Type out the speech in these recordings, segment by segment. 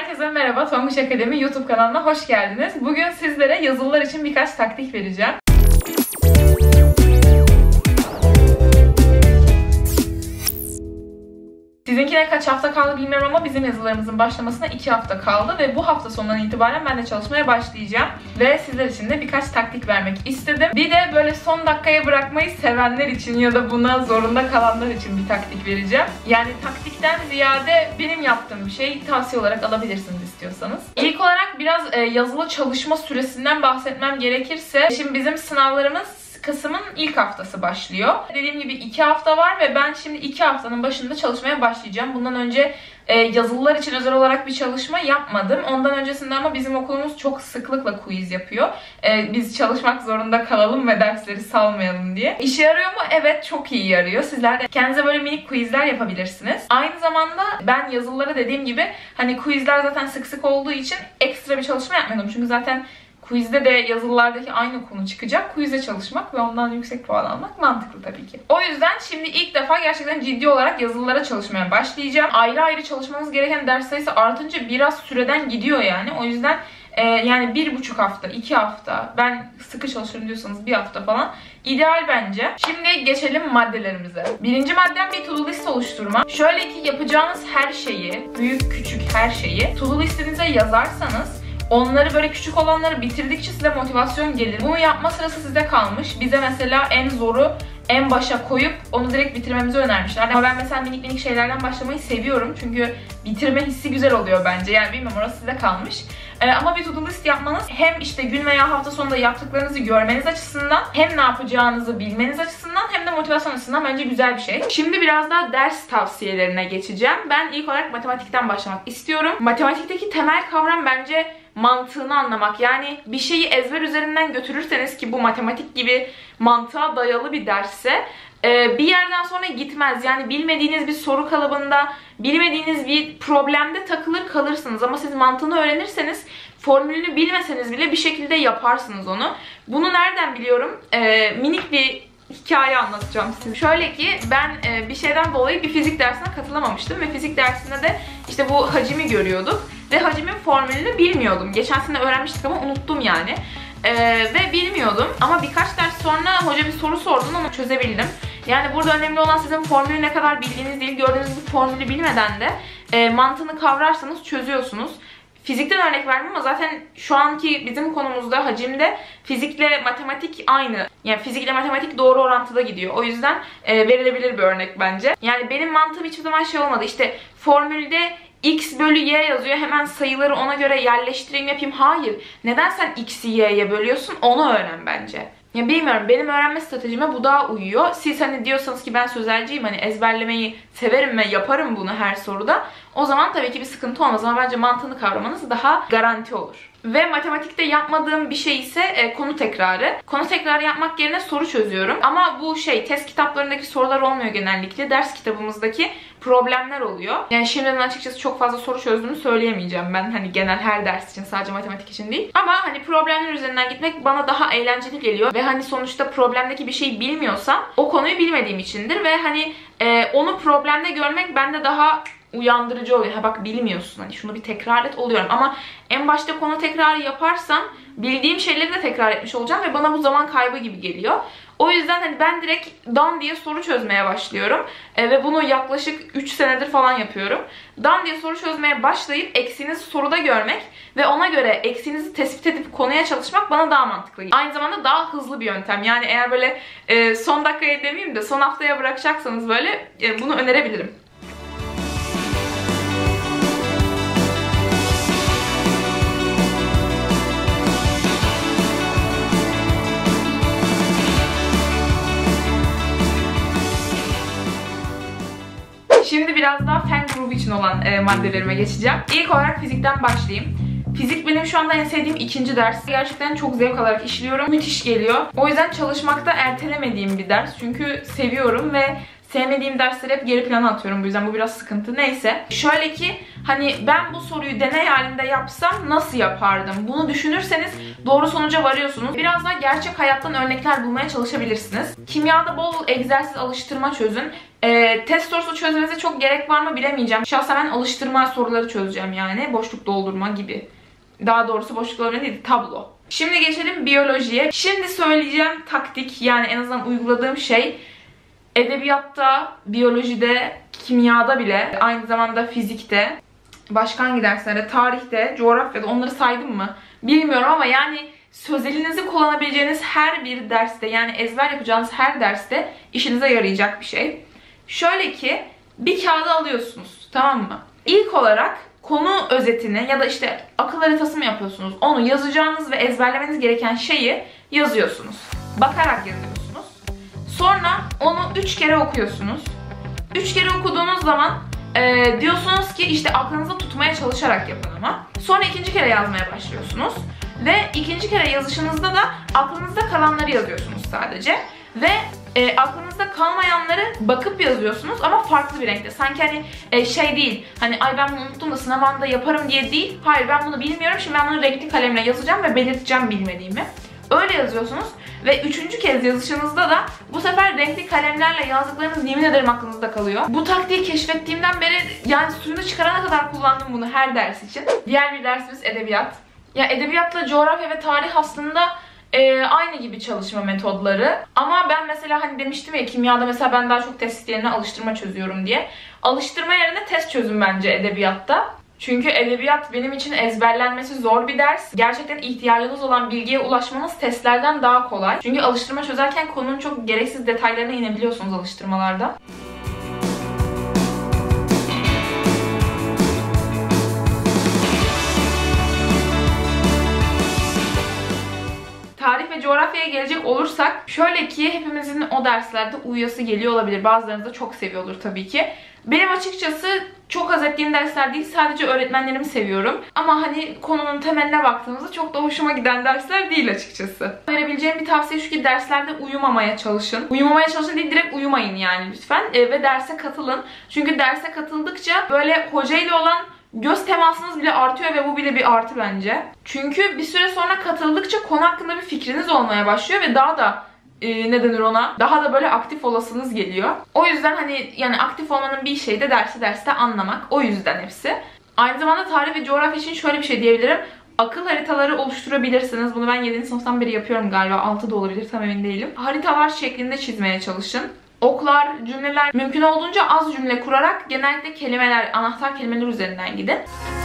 Herkese merhaba, Tonguç Akademi YouTube kanalına hoş geldiniz. Bugün sizlere yazılılar için birkaç taktik vereceğim. Sizinkine kaç hafta kaldı bilmiyorum ama bizim yazılarımızın başlamasına 2 hafta kaldı ve bu hafta sonundan itibaren ben de çalışmaya başlayacağım. Ve sizler için de birkaç taktik vermek istedim. Bir de böyle son dakikaya bırakmayı sevenler için ya da buna zorunda kalanlar için bir taktik vereceğim. Yani taktikten ziyade benim yaptığım bir şey, tavsiye olarak alabilirsiniz istiyorsanız. İlk olarak biraz yazılı çalışma süresinden bahsetmem gerekirse, şimdi bizim sınavlarımız Kasım'ın ilk haftası başlıyor. Dediğim gibi 2 hafta var ve ben şimdi 2 haftanın başında çalışmaya başlayacağım. Bundan önce yazılılar için özel olarak bir çalışma yapmadım. Ondan öncesinde ama bizim okulumuz çok sıklıkla quiz yapıyor. Biz çalışmak zorunda kalalım ve dersleri salmayalım diye. İşe yarıyor mu? Evet, çok iyi yarıyor. Sizler de kendinize böyle minik quizler yapabilirsiniz. Aynı zamanda ben yazılılara dediğim gibi hani quizler zaten sık sık olduğu için ekstra bir çalışma yapmıyordum. Çünkü zaten quizde de yazılılardaki aynı konu çıkacak. Quizde çalışmak ve ondan yüksek puan almak mantıklı tabii ki. O yüzden şimdi ilk defa gerçekten ciddi olarak yazılılara çalışmaya başlayacağım. Ayrı ayrı çalışmanız gereken ders sayısı artınca biraz süreden gidiyor yani. O yüzden yani 1,5 hafta, 2 hafta, ben sıkı çalışırım diyorsanız 1 hafta falan ideal bence. Şimdi geçelim maddelerimize. Birinci maddem bir to-do list oluşturma. Şöyle ki yapacağınız her şeyi, büyük küçük her şeyi to-do listenize yazarsanız onları böyle küçük olanları bitirdikçe size motivasyon gelir. Bunu yapma sırası size kalmış. Bize mesela en zoru en başa koyup onu direkt bitirmemizi önermişler. Ama ben mesela minik minik şeylerden başlamayı seviyorum. Çünkü bitirme hissi güzel oluyor bence. Yani bilmiyorum, orası size kalmış. Ama bir to-do list yapmanız hem işte gün veya hafta sonunda yaptıklarınızı görmeniz açısından, hem ne yapacağınızı bilmeniz açısından, hem de motivasyon açısından bence güzel bir şey. Şimdi biraz daha ders tavsiyelerine geçeceğim. Ben ilk olarak matematikten başlamak istiyorum. Matematikteki temel kavram bence mantığını anlamak. Yani bir şeyi ezber üzerinden götürürseniz, ki bu matematik gibi mantığa dayalı bir dersse, bir yerden sonra gitmez. Yani bilmediğiniz bir soru kalıbında, bilmediğiniz bir problemde takılır kalırsınız. Ama siz mantığını öğrenirseniz, formülünü bilmeseniz bile bir şekilde yaparsınız onu. Bunu nereden biliyorum? Minik bir hikaye anlatacağım size. Şöyle ki ben bir şeyden dolayı bir fizik dersine katılamamıştım ve fizik dersinde de işte bu hacimi görüyorduk ve hacimin formülünü bilmiyordum. Geçen sene öğrenmiştik ama unuttum yani. Ve bilmiyordum ama birkaç ders sonra hoca bir soru sordu, onu çözebildim. Yani burada önemli olan sizin formülü ne kadar bildiğiniz değil, gördüğünüz bir formülü bilmeden de mantığını kavrarsanız çözüyorsunuz. Fizikten örnek vermem ama zaten şu anki bizim konumuzda hacimde fizikle matematik aynı. Yani fizikle matematik doğru orantıda gidiyor. O yüzden verilebilir bir örnek bence. Yani benim mantığım hiçbir zaman şey olmadı. İşte formülde x bölü y yazıyor, hemen sayıları ona göre yerleştireyim yapayım. Hayır. Neden sen x'i y'ye bölüyorsun? Onu öğren bence. Ya bilmiyorum, benim öğrenme stratejime bu daha uyuyor. Siz hani diyorsanız ki ben sözelciyim, hani ezberlemeyi severim ve yaparım bunu her soruda, o zaman tabii ki bir sıkıntı olmaz ama bence mantığını kavramanız daha garanti olur. Ve matematikte yapmadığım bir şey ise konu tekrarı. Konu tekrarı yapmak yerine soru çözüyorum. Ama bu test kitaplarındaki sorular olmuyor genellikle. Ders kitabımızdaki problemler oluyor. Yani şimdiden açıkçası çok fazla soru çözdüğümü söyleyemeyeceğim ben. Hani genel her ders için, sadece matematik için değil. Ama hani problemler üzerinden gitmek bana daha eğlenceli geliyor. Ve hani sonuçta problemdeki bir şeyi bilmiyorsam o konuyu bilmediğim içindir. Ve hani onu problemde görmek bende daha uyandırıcı oluyor. Ha bak, bilmiyorsun, hani şunu bir tekrar et oluyorum. Ama en başta konu tekrarı yaparsam bildiğim şeyleri de tekrar etmiş olacağım ve bana bu zaman kaybı gibi geliyor. O yüzden hani ben direkt dan diye soru çözmeye başlıyorum. Ve bunu yaklaşık 3 senedir falan yapıyorum. Dan diye soru çözmeye başlayıp eksiğinizi soruda görmek ve ona göre eksiğinizi tespit edip konuya çalışmak bana daha mantıklı. Aynı zamanda daha hızlı bir yöntem. Yani eğer böyle son dakikaya demeyeyim de son haftaya bırakacaksanız böyle bunu önerebilirim. Şimdi biraz daha fen grubu için olan maddelerime geçeceğim. İlk olarak fizikten başlayayım. Fizik benim şu anda en sevdiğim 2. ders. Gerçekten çok zevk alarak işliyorum. Müthiş geliyor. O yüzden çalışmakta ertelemediğim bir ders. Çünkü seviyorum ve sevmediğim dersleri hep geri plana atıyorum. Bu yüzden bu biraz sıkıntı. Neyse. Şöyle ki hani ben bu soruyu deney halinde yapsam nasıl yapardım? Bunu düşünürseniz doğru sonuca varıyorsunuz. Biraz daha gerçek hayattan örnekler bulmaya çalışabilirsiniz. Kimyada bol egzersiz, alıştırma çözün. Test sorusu çözmenize çok gerek var mı bilemeyeceğim. Şahsen ben alıştırma soruları çözeceğim yani. Boşluk doldurma gibi. Daha doğrusu boşluk doldurma değil, tablo. Şimdi geçelim biyolojiye. Şimdi söyleyeceğim taktik, yani en azından uyguladığım şey edebiyatta, biyolojide, kimyada bile, aynı zamanda fizikte, başka hangi derslerde, tarihte, coğrafyada, onları saydım mı bilmiyorum ama yani sözelinizi kullanabileceğiniz her bir derste, yani ezber yapacağınız her derste işinize yarayacak bir şey. Şöyle ki bir kağıda alıyorsunuz, tamam mı? İlk olarak konu özetini ya da işte akıl haritası mı yapıyorsunuz, onu yazacağınız ve ezberlemeniz gereken şeyi yazıyorsunuz. Bakarak yazıyorsunuz. Sonra onu 3 kere okuyorsunuz. 3 kere okuduğunuz zaman diyorsunuz ki işte aklınızda tutmaya çalışarak yapın ama. Sonra ikinci kere yazmaya başlıyorsunuz. Ve ikinci kere yazışınızda da aklınızda kalanları yazıyorsunuz sadece. Ve aklınızda kalmayanları bakıp yazıyorsunuz ama farklı bir renkte. Sanki hani şey değil, hani ay ben bunu unuttum da sınavında yaparım diye değil. Hayır, ben bunu bilmiyorum, şimdi ben bunu renkli kalemle yazacağım ve belirteceğim bilmediğimi. Öyle yazıyorsunuz ve üçüncü kez yazışınızda da bu sefer renkli kalemlerle yazdıklarınız yemin ederim aklınızda kalıyor. Bu taktiği keşfettiğimden beri yani suyunu çıkarana kadar kullandım bunu her ders için. Diğer bir dersimiz edebiyat. Ya edebiyatla coğrafya ve tarih aslında aynı gibi çalışma metodları. Ama ben mesela hani demiştim ya, kimyada mesela ben daha çok test yerine alıştırma çözüyorum diye. Alıştırma yerine test çözün bence edebiyatta. Çünkü edebiyat benim için ezberlenmesi zor bir ders. Gerçekten ihtiyacınız olan bilgiye ulaşmanız testlerden daha kolay. Çünkü alıştırma çözerken konunun çok gereksiz detaylarına inebiliyorsunuz alıştırmalarda. Tarih ve coğrafyaya gelecek olursak, şöyle ki hepimizin o derslerde uyuyası geliyor olabilir. Bazılarınız da çok seviyordur tabii ki. Benim açıkçası çok haz ettiğim dersler değil, sadece öğretmenlerimi seviyorum. Ama hani konunun temeline baktığımızda çok da hoşuma giden dersler değil açıkçası. Verebileceğim bir tavsiye şu ki derslerde uyumamaya çalışın. Uyumamaya çalışın değil, direkt uyumayın yani lütfen. Ve derse katılın. Çünkü derse katıldıkça böyle hocayla olan göz temasınız bile artıyor ve bu bile bir artı bence. Çünkü bir süre sonra katıldıkça konu hakkında bir fikriniz olmaya başlıyor ve daha da ne denir ona? Daha da böyle aktif olasınız geliyor. O yüzden hani yani aktif olmanın bir şeyi de derste anlamak. O yüzden hepsi. Aynı zamanda tarih ve coğrafya için şöyle bir şey diyebilirim. Akıl haritaları oluşturabilirsiniz. Bunu ben 7. sınıftan beri yapıyorum galiba. 6 da olabilir, tam emin değilim. Haritalar şeklinde çizmeye çalışın. Oklar, cümleler, mümkün olduğunca az cümle kurarak genellikle kelimeler, anahtar kelimeler üzerinden gidin.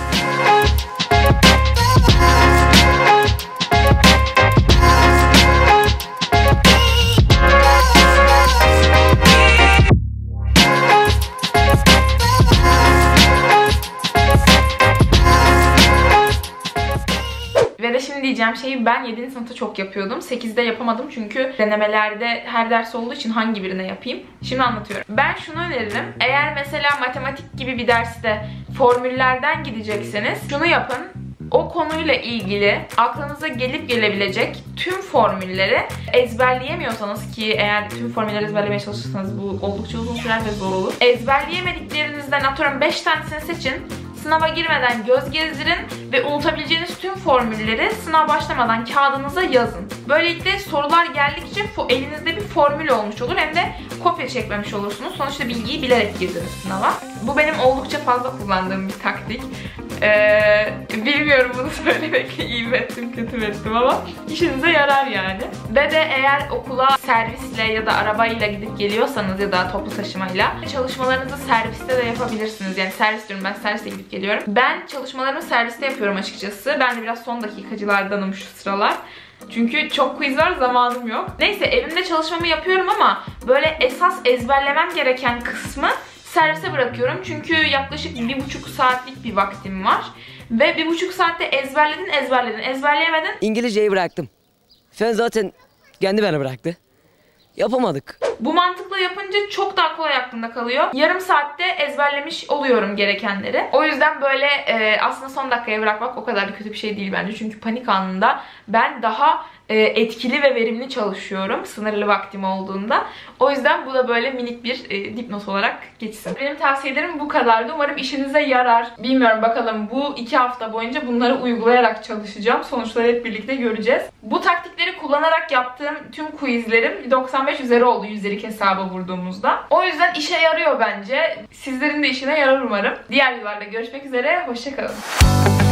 Ve de şimdi diyeceğim şeyi ben 7. sınıfta çok yapıyordum. 8'de yapamadım çünkü denemelerde her ders olduğu için hangi birine yapayım? Şimdi anlatıyorum. Ben şunu öneririm. Eğer mesela matematik gibi bir derste formüllerden gidecekseniz şunu yapın. O konuyla ilgili aklınıza gelip gelebilecek tüm formülleri ezberleyemiyorsanız, ki eğer tüm formülleri ezberlemeye çalışırsanız bu oldukça uzun sürer ve zor olur. Ezberleyemediklerinizden atıyorum 5 tanesini seçin. Sınava girmeden göz gezdirin ve unutabileceğiniz tüm formülleri sınav başlamadan kağıdınıza yazın. Böylelikle sorular geldikçe elinizde bir formül olmuş olur, hem de kopya çekmemiş olursunuz. Sonuçta bilgiyi bilerek girdiniz sınava. Bu benim oldukça fazla kullandığım bir taktik. Bilmiyorum bunu söylemekle iyi mi ettim, kötü mü ettim ama işinize yarar yani. Ve de eğer okula servisle ya da arabayla gidip geliyorsanız ya da toplu taşımayla çalışmalarınızı serviste de yapabilirsiniz. Yani servis diyorum, ben serviste gidip geliyorum. Ben çalışmalarımı serviste yapıyorum açıkçası. Ben de biraz son dakikacılardanım şu sıralar. Çünkü çok quiz var, zamanım yok. Neyse, evimde çalışmamı yapıyorum ama böyle esas ezberlemem gereken kısmı servise bırakıyorum. Çünkü yaklaşık 1,5 saatlik bir vaktim var. Ve 1,5 saatte ezberleyemedin. İngilizceyi bıraktım. Fen zaten kendi beni bıraktı. Yapamadık. Bu mantıkla yapınca çok daha kolay aklımda kalıyor. Yarım saatte ezberlemiş oluyorum gerekenleri. O yüzden böyle aslında son dakikaya bırakmak o kadar da kötü bir şey değil bence. Çünkü panik anında ben daha etkili ve verimli çalışıyorum sınırlı vaktim olduğunda. O yüzden bu da böyle minik bir dipnot olarak geçsin. Benim tavsiyelerim bu kadardı. Umarım işinize yarar. Bilmiyorum, bakalım bu 2 hafta boyunca bunları uygulayarak çalışacağım. Sonuçları hep birlikte göreceğiz. Bu taktikleri kullanarak yaptığım tüm quizlerim 95 üzeri oldu yüzdelik hesaba vurduğumuzda. O yüzden işe yarıyor bence. Sizlerin de işine yarar umarım. Diğer videolarda görüşmek üzere. Hoşça kalın.